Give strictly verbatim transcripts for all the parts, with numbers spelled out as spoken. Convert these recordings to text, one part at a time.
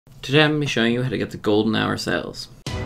Today I'm going to be showing you how to get the golden hour sales.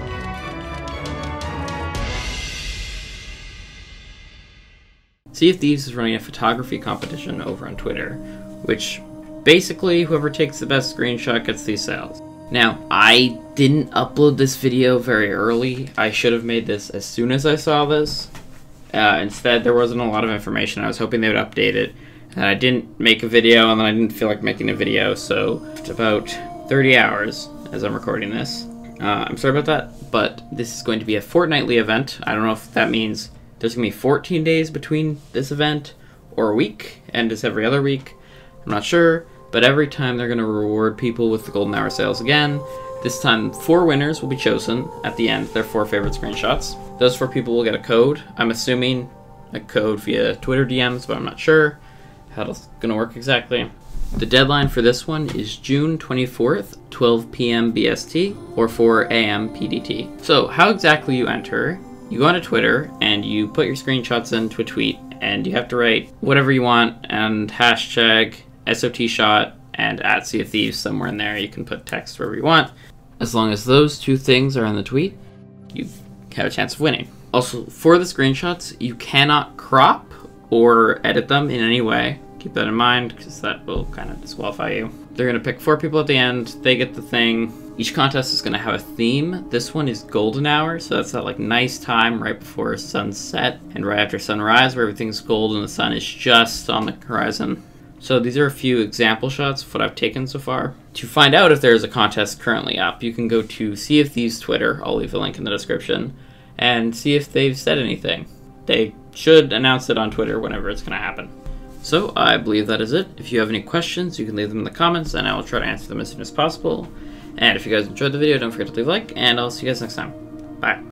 Sea of Thieves is running a photography competition over on Twitter, which basically whoever takes the best screenshot gets these sales. Now, I didn't upload this video very early. I should have made this as soon as I saw this. Uh, instead, there wasn't a lot of information. I was hoping they would update it. And I didn't make a video, and then I didn't feel like making a video, so it's about thirty hours as I'm recording this. Uh, I'm sorry about that, but this is going to be a fortnightly event. I don't know if that means there's going to be fourteen days between this event or a week, and it's every other week. I'm not sure, but every time they're going to reward people with the golden hour sales again. This time, four winners will be chosen at the end, their four favorite screenshots. Those four people will get a code. I'm assuming a code via Twitter D Ms, but I'm not sure how it's going to work exactly. The deadline for this one is June twenty-fourth, twelve p m B S T, or four a m P D T. So how exactly you enter, you go onto Twitter and you put your screenshots into a tweet, and you have to write whatever you want and hashtag S O T shot and at Sea of Thieves somewhere in there. You can put text wherever you want. As long as those two things are in the tweet, you have a chance of winning. Also, for the screenshots, you cannot crop or edit them in any way. Keep that in mind, because that will kind of disqualify you. They're going to pick four people at the end. They get the thing. Each contest is going to have a theme. This one is golden hour, so that's that like nice time right before sunset and right after sunrise, where everything's gold and the sun is just on the horizon. So these are a few example shots of what I've taken so far. To find out if there's a contest currently up, you can go to Sea of Thieves Twitter. I'll leave a link in the description, and see if they've said anything. They should announce it on Twitter whenever it's going to happen. So I believe that is it. If you have any questions, you can leave them in the comments, and I will try to answer them as soon as possible. And if you guys enjoyed the video, don't forget to leave a like, and I'll see you guys next time. Bye.